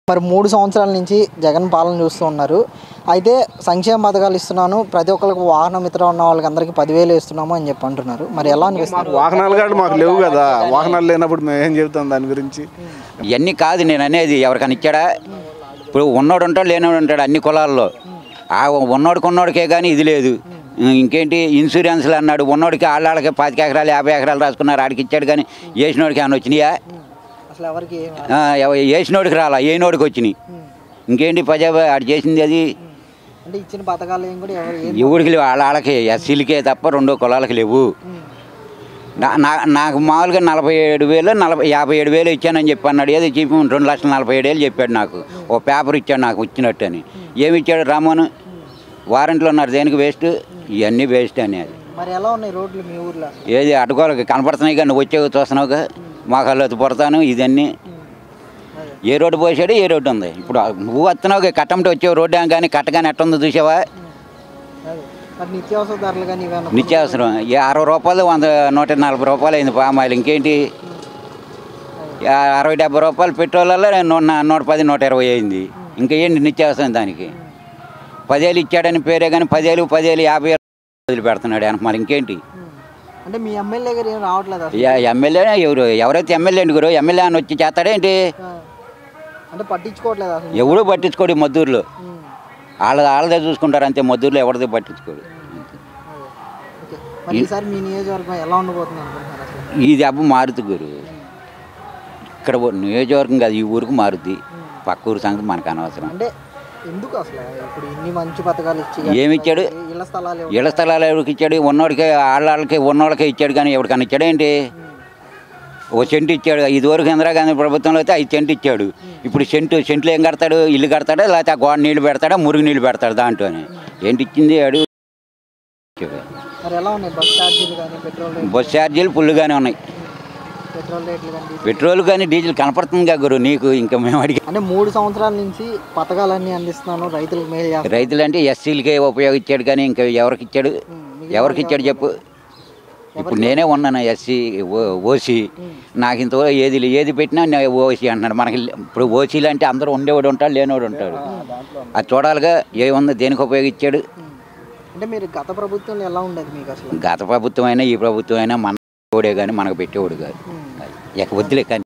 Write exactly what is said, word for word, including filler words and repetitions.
మరి మూడు సంవత్సరాల నుంచి జగన్ పాలన చూస్తూ ఉన్నారు. అయితే సంక్షేమ పథకాలు ఇస్తున్నాను, ప్రతి ఒక్కరికి వాహన మిత్ర ఉన్న వాళ్ళకి అందరికీ పదివేలు ఇస్తున్నాము అని చెప్పి అంటున్నారు. మరి ఎలా అనిపిస్తుంది? వాహనాలు కాదు మాకు లేవు కదా, వాహనాలు లేనప్పుడు మేము ఏం చెబుతాం దాని గురించి? ఇవన్నీ కాదు నేను అనేది. ఎవరికైనా ఇచ్చాడా? ఇప్పుడు ఉన్నోడు ఉంటాడు, లేనివాడు ఉంటాడు అన్ని కులాల్లో. ఆ ఉన్నోడికి ఉన్నోడికే కానీ ఇది లేదు. ఇంకేంటి ఇన్సూరెన్స్లు అన్నాడు, ఉన్నోడికి వాళ్ళకి పాతిక ఎకరాలు యాభై ఎకరాలు రాసుకున్నారు, ఆడికి ఇచ్చాడు. కానీ వేసినోడికి ఏమైనా వచ్చినాయా? వేసినోడికి రాలా, ఏనోడికి వచ్చినాయి. ఇంకేంటి పజాబ్ ఆడు చేసింది అది ఇచ్చిన పథకాలు ఎవరికి లేవు, వాళ్ళ వాళ్ళకి ఎస్సీలకే తప్ప రెండో కులాలకి లేవు. నాకు మామూలుగా నలభై ఏడు వేలు నలభై యాభై ఏడు వేలు ఇచ్చానని చెప్పి అన్నాడు. ఏదో చెప్పి రెండు లక్షల నలభై ఏడు వేలు చెప్పాడు. నాకు ఓ పేపర్ ఇచ్చాడు నాకు ఇచ్చినట్టు అని. ఏమి ఇచ్చాడు రామోను? వారంట్లో ఉన్నారు, దేనికి వేస్ట్, ఇవన్నీ వేస్ట్ అని. అది మరి ఎలా ఉన్నాయి రోడ్లు మీ ఊర్లో? ఏది అడ్డుకోవాలి కనపడుతున్నాయి కానీ నువ్వు వచ్చే చూస్తున్నావుగా, మాకు అల్లొద్దు పడతాను ఇదన్నీ. ఏ రోడ్డు పోసాడు, ఏ రోడ్డు ఉంది? ఇప్పుడు నువ్వు వస్తున్నావు కట్టంటే వచ్చావు రోడ్డు కానీ కట్టగానే ఎట్టుందో చూసావా? నిత్యావసర ధరలు కానీ నిత్యావసరం ఏ అరవై రూపాయలు వంద నూట నలభై రూపాయలు అయింది పామాయిల్. ఇంకేంటి అరవై డెబ్బై రూపాయలు పెట్రోల్లో నూట నూట పది నూట ఇరవై అయింది. ఇంకా ఏంటి నిత్యావసరం? దానికి పదేళ్ళు ఇచ్చాడని పేరే కానీ పదేళ్ళు పదేళ్ళు యాభై వదిలి పెడుతున్నాడు ఆయన. మరి ఇంకేంటి? అంటే మీ ఎమ్మెల్యే గారు ఏం రావట్లేదు? ఎమ్మెల్యే ఎవరు ఎవరైతే ఎమ్మెల్యే అండి గురు, ఎమ్మెల్యే అని వచ్చి చేస్తాడేంటి? అంటే పట్టించుకోవట్లేదు, ఎవడూ పట్టించుకోడు. మద్దూరులో వాళ్ళ వాళ్ళదే చూసుకుంటారు అంతే, మద్దూరులో ఎవరిదే పట్టించుకోడు. మీ నియోజకవర్గం ఎలా ఉండబోతుంది? ఈ దెబ్బ మారుతుంది గురు. ఇక్కడ నియోజకవర్గం కాదు, ఈ ఊరికి మారుద్ది. పక్క ఊరి సంగతి మనకు అనవసరం. అంటే ఎందుకు అసలు ఇప్పుడు ఇన్ని మంచి పథకాలు ఇచ్చి ఏమి ఇచ్చాడు? ఇళ్ల స్థలాలు ఇళ్ల స్థలాలు ఎవరికి ఇచ్చాడు? ఉన్నోడికి వాళ్ళకి ఉన్నోళ్ళకే ఇచ్చాడు. కానీ ఎవరికన్నా ఇచ్చాడేంటి? ఓ సెంటు ఇచ్చాడు. ఇదివరకు ఇందిరాగాంధీ ప్రభుత్వంలో అయితే ఐదు సెంటు ఇచ్చాడు. ఇప్పుడు సెంటు సెంట్లు ఏం కడతాడు? ఇల్లు కడతాడా, లేకపోతే ఆ గోడ నీళ్ళు పెడతాడా, మురుగు నీళ్ళు పెడతాడు దాంట్లోనే. ఏంటి ఇచ్చింది అడుగు? బస్ ఛార్జీలు ఫుల్గానే ఉన్నాయి. పెట్రోల్ కానీ డీజిల్ కనపడుతుంది గురు నీకు. ఇంకా మేము అడిగి అంటే మూడు సంవత్సరాల నుంచి పథకాలన్నీ అందిస్తున్నాను రైతులకు మేలు. రైతులు అంటే ఎస్సీలకే ఉపయోగించాడు కానీ ఇంకా ఎవరికి ఇచ్చాడు? ఎవరికి ఇచ్చాడు చెప్పు? ఇప్పుడు నేనే ఉన్నాను ఎస్సీ ఓసీ. నాకు ఇంత ఏది ఏది పెట్టినా ఓసీ అంటున్నాడు. మనకి ఇప్పుడు ఓసీలు అంటే అందరూ ఉండేవాడు ఉంటాడు, లేనివాడు ఉంటాడు. అది చూడాలిగా ఏముంది, దేనికి ఉపయోగించాడు? అంటే మీరు గత ప్రభుత్వం ఎలా ఉండేది మీకు అసలు? గత ప్రభుత్వం అయినా ఈ ప్రభుత్వం అయినా మన ఓడే కానీ మనకు పెట్టేవాడు కాదు. ఇక వద్దులే కానీ.